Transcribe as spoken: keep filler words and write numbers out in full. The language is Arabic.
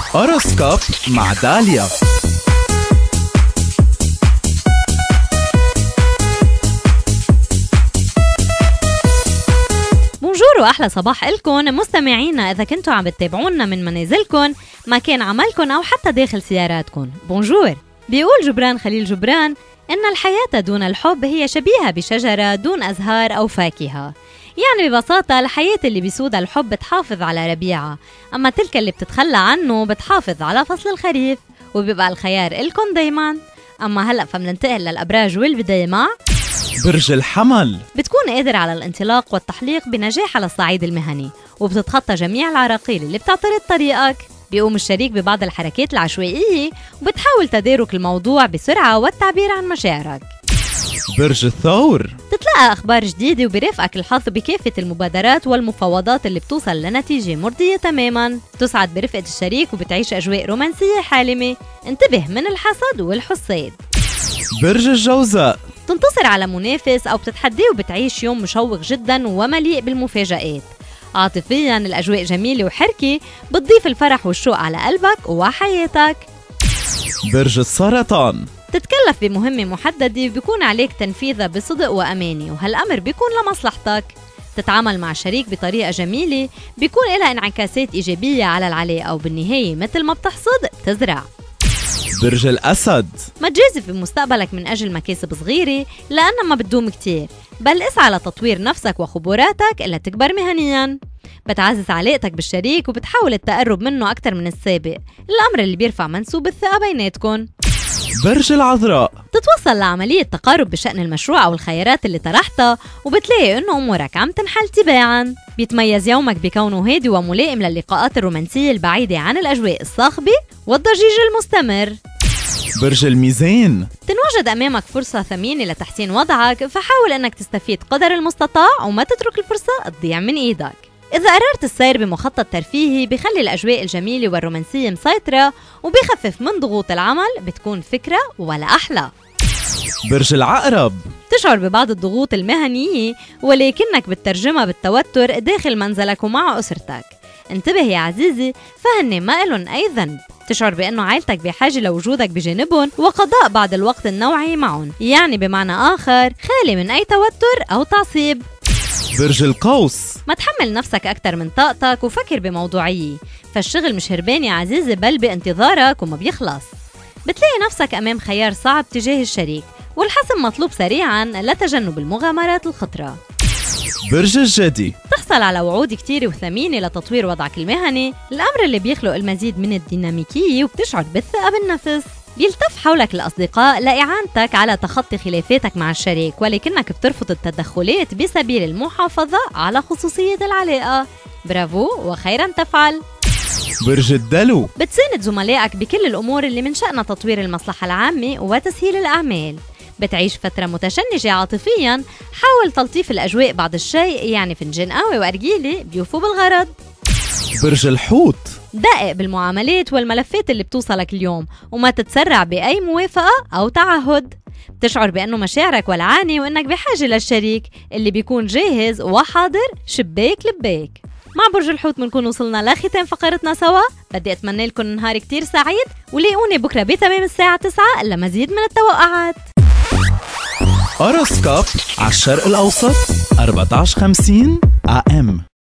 هوروسكوب مع داليا. بونجور واحلى صباح لكم مستمعينا. اذا كنتوا عم بتتابعونا من منازلكم، مكان عملكم او حتى داخل سياراتكم، بونجور. بيقول جبران خليل جبران ان الحياة دون الحب هي شبيهة بشجرة دون ازهار او فاكهة. يعني ببساطة الحياة اللي بيسودها الحب بتحافظ على ربيعها، اما تلك اللي بتتخلى عنه بتحافظ على فصل الخريف، وبيبقى الخيار إلكن دايما. اما هلأ فمننتقل للابراج والبداية مع برج الحمل. بتكون قادر على الانطلاق والتحليق بنجاح على الصعيد المهني، وبتتخطى جميع العراقيل اللي بتعترض طريقك. بيقوم الشريك ببعض الحركات العشوائية وبتحاول تدارك الموضوع بسرعة والتعبير عن مشاعرك. برج الثور. تتلقى أخبار جديدة وبرافقك الحظ بكافة المبادرات والمفاوضات اللي بتوصل لنتيجة مرضية تماما. تسعد برفقة الشريك وبتعيش أجواء رومانسية حالمة. انتبه من الحسد والحساد. برج الجوزاء. تنتصر على منافس أو بتتحديه وبتعيش يوم مشوق جدا ومليء بالمفاجآت. عاطفيا الأجواء جميلة وحركة، بتضيف الفرح والشوق على قلبك وحياتك. برج السرطان. تتكلف بمهمة محددة بيكون عليك تنفيذها بصدق وأمانة، وهالأمر بيكون لمصلحتك. تتعامل مع الشريك بطريقة جميلة، بيكون لها انعكاسات إيجابية على العلاقة، وبالنهاية مثل ما بتحصد تزرع. برج الأسد. ما تجازف بمستقبلك من أجل مكاسب صغيرة لأنها ما بتدوم كتير، بل اسعى لتطوير نفسك وخبراتك إلا تكبر مهنياً. بتعزز علاقتك بالشريك وبتحاول التقرب منه أكتر من السابق، الأمر اللي بيرفع منسوب الثقة بيناتكن. برج العذراء. تتوصل لعملية تقارب بشأن المشروع أو الخيارات اللي طرحتها، وبتلاقي إنه أمورك عم تنحل تباعاً. بيتميز يومك بكونه هادي وملائم للقاءات الرومانسية البعيدة عن الأجواء الصاخبة والضجيج المستمر. برج الميزان. تنوجد أمامك فرصة ثمينة لتحسين وضعك، فحاول أنك تستفيد قدر المستطاع وما تترك الفرصة تضيع من إيدك. إذا قررت السير بمخطط ترفيهي بخلي الأجواء الجميلة والرومانسية مسيطرة وبيخفف من ضغوط العمل، بتكون فكرة ولا أحلى. برج العقرب. تشعر ببعض الضغوط المهنية ولكنك بتترجمها بالتوتر داخل منزلك ومع أسرتك. انتبه يا عزيزي، فهن ما إلن أي ذنب. تشعر بأنه عائلتك بحاجة لوجودك بجانبهم وقضاء بعض الوقت النوعي معهم، يعني بمعنى آخر خالي من أي توتر أو تعصيب. برج القوس. ما تحمل نفسك أكتر من طاقتك وفكر بموضوعية، فالشغل مش هربان يا عزيزي بل بانتظارك وما بيخلص. بتلاقي نفسك أمام خيار صعب تجاه الشريك، والحسم مطلوب سريعاً لتجنب المغامرات الخطرة. برج الجدي. تحصل على وعود كتير وثمينة لتطوير وضعك المهني، الأمر اللي بيخلق المزيد من الديناميكية وبتشعر بالثقة بالنفس. بيلتف حولك الأصدقاء لإعانتك على تخطي خلافاتك مع الشريك، ولكنك بترفض التدخلات بسبيل المحافظة على خصوصية العلاقة. برافو وخيرا تفعل. برج الدلو. بتساند زملائك بكل الأمور اللي من شأنها تطوير المصلحة العامة وتسهيل الأعمال. بتعيش فترة متشنجة عاطفياً، حاول تلطيف الأجواء بعض الشيء، يعني فنجان قهوة وأرجيلة بيوفوا بالغرض. برج الحوت. دقق بالمعاملات والملفات اللي بتوصلك اليوم، وما تتسرع بأي موافقة أو تعهد. بتشعر بأنه مشاعرك ولعانة وأنك بحاجة للشريك اللي بيكون جاهز وحاضر شباك لباك. مع برج الحوت بنكون وصلنا لختام فقرتنا سوا. بدي أتمنى لكم نهار كتير سعيد، ولاقوني بكرة بتمام الساعة تسعة لمزيد من التوقعات. هوروسكوب على الشرق الأوسط أربعة عشر خمسين إيه إم.